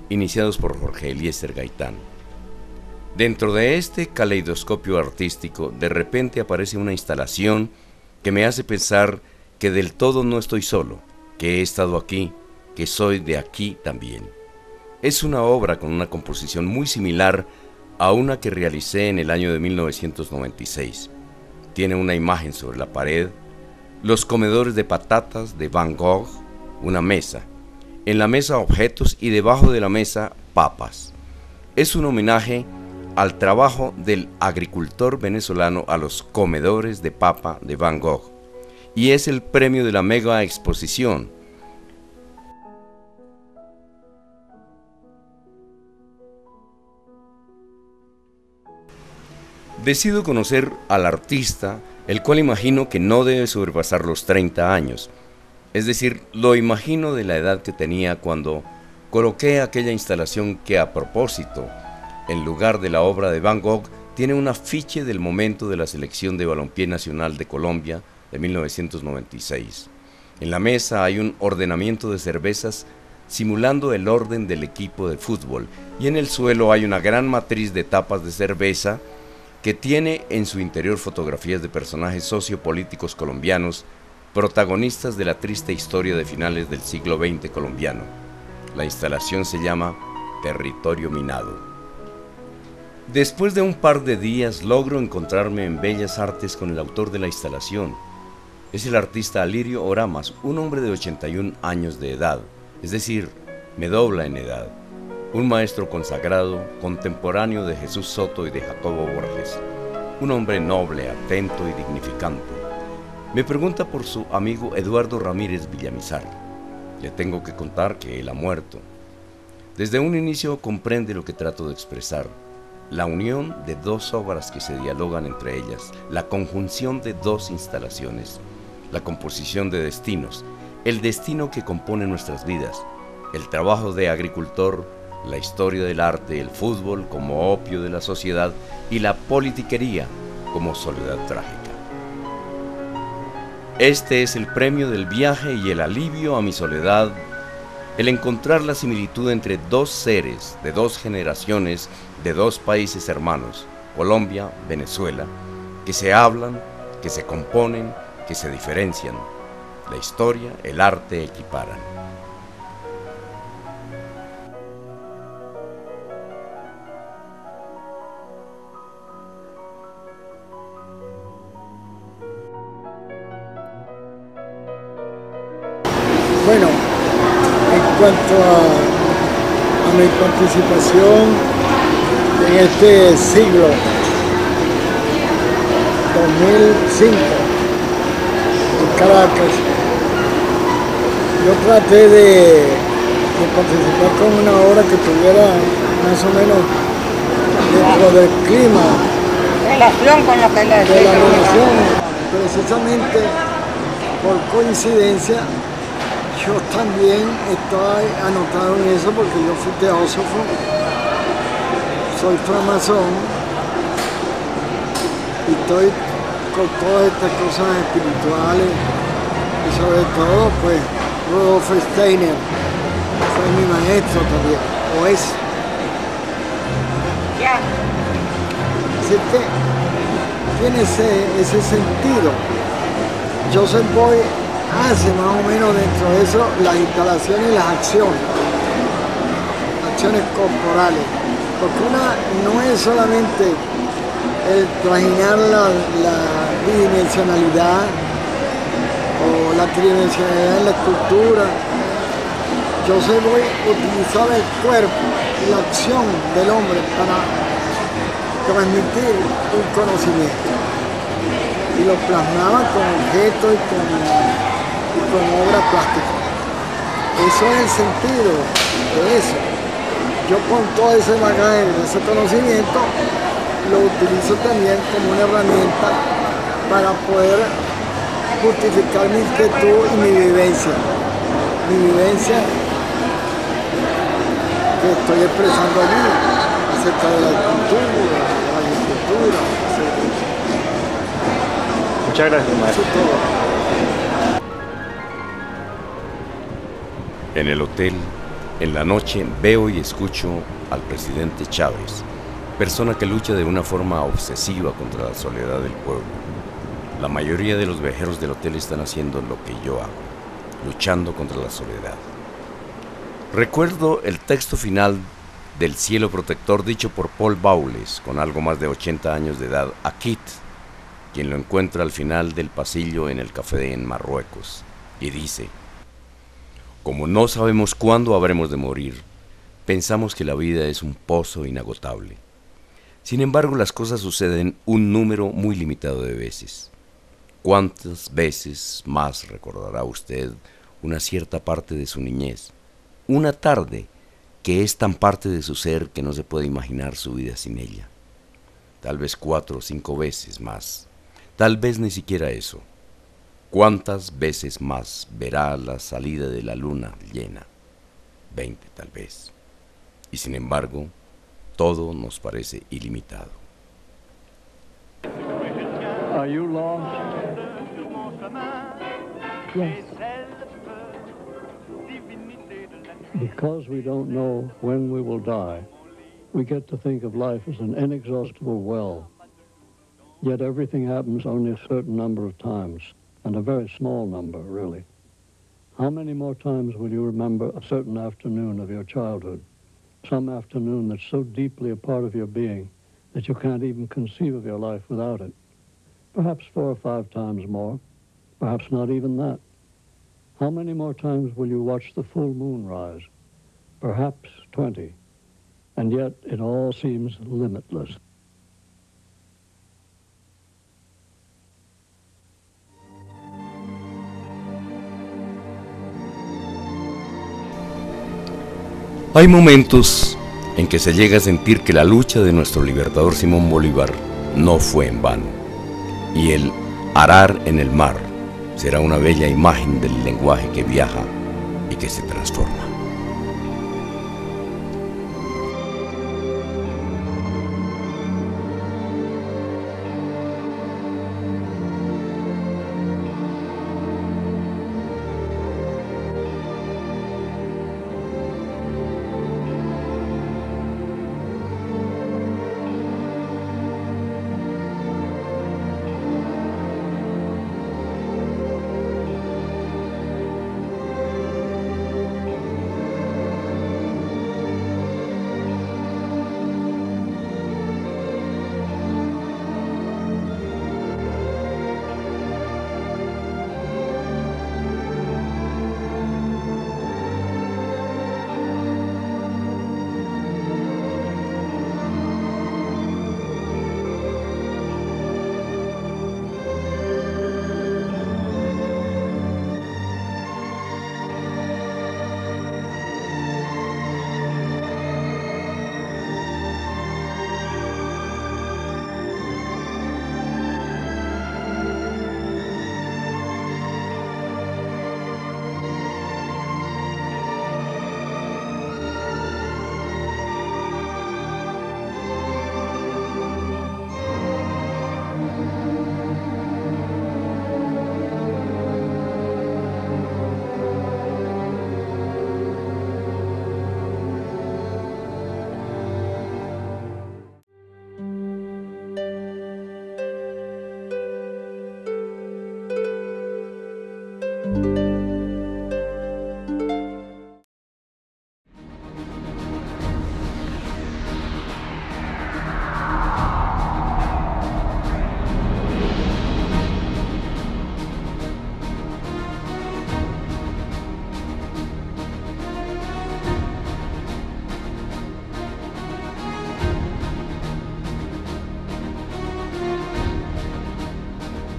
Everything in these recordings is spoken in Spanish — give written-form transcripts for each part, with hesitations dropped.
iniciados por Jorge Eliezer Gaitán. Dentro de este caleidoscopio artístico, de repente aparece una instalación que me hace pensar que del todo no estoy solo, que he estado aquí, que soy de aquí también. Es una obra con una composición muy similar a una que realicé en el año de 1996. Tiene una imagen sobre la pared, los comedores de patatas de Van Gogh, una mesa, en la mesa objetos y debajo de la mesa papas. Es un homenaje al trabajo del agricultor venezolano a los comedores de papa de Van Gogh, y es el premio de la mega exposición. Decido conocer al artista, el cual imagino que no debe sobrepasar los 30 años, es decir, lo imagino de la edad que tenía cuando coloqué aquella instalación que a propósito, en lugar de la obra de Van Gogh, tiene un afiche del momento de la selección de balompié nacional de Colombia de 1996. En la mesa hay un ordenamiento de cervezas simulando el orden del equipo de fútbol, y en el suelo hay una gran matriz de tapas de cerveza que tiene en su interior fotografías de personajes sociopolíticos colombianos, protagonistas de la triste historia de finales del siglo XX colombiano. La instalación se llama Territorio Minado. Después de un par de días logro encontrarme en Bellas Artes con el autor de la instalación. Es el artista Alirio Oramas, un hombre de 81 años de edad, es decir, me dobla en edad. Un maestro consagrado, contemporáneo de Jesús Soto y de Jacobo Borges. Un hombre noble, atento y dignificante. Me pregunta por su amigo Eduardo Ramírez Villamizar. Le tengo que contar que él ha muerto. Desde un inicio comprende lo que trato de expresar. La unión de dos obras que se dialogan entre ellas, la conjunción de dos instalaciones, la composición de destinos, el destino que compone nuestras vidas, el trabajo de agricultor, la historia del arte, el fútbol como opio de la sociedad y la politiquería como soledad trágica. Este es el premio del viaje y el alivio a mi soledad, el encontrar la similitud entre dos seres de dos generaciones de dos países hermanos, Colombia, Venezuela, que se hablan, que se componen, que se diferencian. La historia, el arte equiparan. Bueno, en cuanto a mi participación en este siglo 2005 en Caracas, yo traté de participar con una obra que tuviera más o menos dentro del clima, relación con lo que le de la relación. Precisamente por coincidencia, yo también estoy anotado en eso porque yo fui teósofo, soy framasón y estoy con todas estas cosas espirituales y sobre todo pues Rudolf Steiner fue mi maestro también, o es. Así que tiene ese sentido. Joseph Beuys hace más o menos dentro de eso las instalaciones y las acciones corporales, porque una no es solamente el trajinar la bidimensionalidad o la tridimensionalidad en la escultura. Joseph Beuys utilizaba el cuerpo y la acción del hombre para transmitir un conocimiento y lo plasmaba con objetos y con obra plástica. Eso es el sentido de eso. Yo con todo ese bagaje, ese conocimiento, lo utilizo también como una herramienta para poder justificar mi inquietud y mi vivencia. Mi vivencia que estoy expresando allí, acerca de la cultura, de la agricultura, etc. Muchas gracias, maestro. Eso es todo. En el hotel, En la noche veo y escucho al presidente Chávez, persona que lucha de una forma obsesiva contra la soledad del pueblo. La mayoría de los viajeros del hotel están haciendo lo que yo hago, luchando contra la soledad. Recuerdo el texto final del cielo protector dicho por Paul Bowles, con algo más de 80 años de edad, a Kit, quien lo encuentra al final del pasillo en el café en Marruecos, y dice: como no sabemos cuándo habremos de morir, pensamos que la vida es un pozo inagotable. Sin embargo, las cosas suceden un número muy limitado de veces. ¿Cuántas veces más recordará usted una cierta parte de su niñez? Una tarde que es tan parte de su ser que no se puede imaginar su vida sin ella. Tal vez 4 o 5 veces más. Tal vez ni siquiera eso. ¿Cuántas veces más verá la salida de la luna llena? 20 tal vez. Y sin embargo, todo nos parece ilimitado. Are you lost? Yes. Because we don't know when we will die, we get to think of life as an inexhaustible well. Yet everything happens only a certain number of times, and a very small number, really. How many more times will you remember a certain afternoon of your childhood? Some afternoon that's so deeply a part of your being that you can't even conceive of your life without it. Perhaps 4 or 5 times more, perhaps not even that. How many more times will you watch the full moon rise? Perhaps 20. And yet it all seems limitless. Hay momentos en que se llega a sentir que la lucha de nuestro libertador Simón Bolívar no fue en vano, y el arar en el mar será una bella imagen del lenguaje que viaja y que se transforma.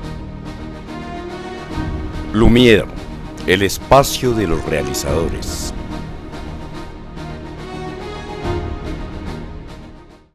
Lumière, el espacio de los realizadores.